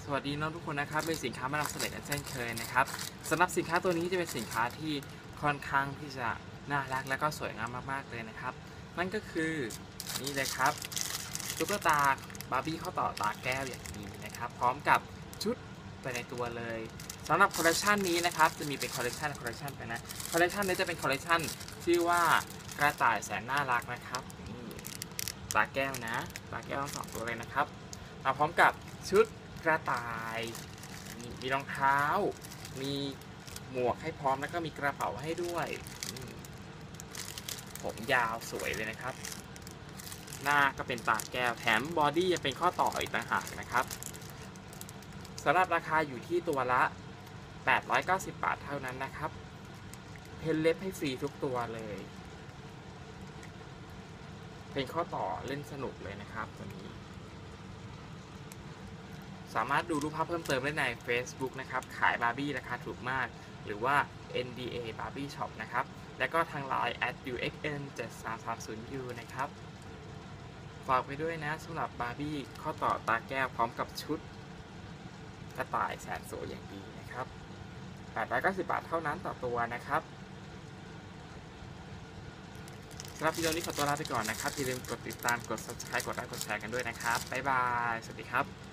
สวัสดีน้องทุกคนนะครับเป็นสินค้ามานำเสนอเช่นเคยนะครับสำหรับสินค้าตัวนี้จะเป็นสินค้าที่ค่อนข้างที่จะน่ารักและก็สวยงามมากๆเลยนะครับนั่นก็คือนี่เลยครับตุ๊กตาบาร์บี้ข้อต่อตาแก้วอย่างนี้นะครับพร้อมกับชุดไปในตัวเลยสำหรับคอลเลคชันนี้นะครับจะมีเป็นคอลเลคชันไปนะคอลเลคชันนี้จะเป็นคอลเลคชันชื่อว่ากระต่ายแสนน่ารักนะครับนี่ตาแก้วนะตาแก้วทั้งสองตัวเลยนะครับมาพร้อมกับชุดกระต่ายมีรองเท้ามีหมวกให้พร้อมแล้วก็มีกระเป๋าให้ด้วยผมยาวสวยเลยนะครับหน้าก็เป็นตาแก้วแถมบอดี้ยังเป็นข้อต่ออีกต่างหากนะครับสำหรับราคาอยู่ที่ตัวละ890 บาทเท่านั้นนะครับเพนเล็บให้ฟรีทุกตัวเลยเป็นข้อต่อเล่นสนุกเลยนะครับตัวนี้สามารถดูรูปภาพเพิ่มเติมได้ใน Facebook นะครับขายบาร์บี้ราคาถูกมากหรือว่า NDA Barbie Shop นะครับและก็ทาง Line @uxn7330u นะครับฝากไปด้วยนะสำหรับบาร์บี้ข้อต่อตาแก้วพร้อมกับชุดกระต่ายแสนสวยอย่างดีนะครับ890 บาทเท่านั้นต่อตัวนะครับสำหรับวิดีโอนี้ขอตัวลาไปก่อนนะครับอย่าลืมกดติดตามกด Subscribe กดไลค์กดแชร์กันด้วยนะครับบ๊ายบายสวัสดีครับ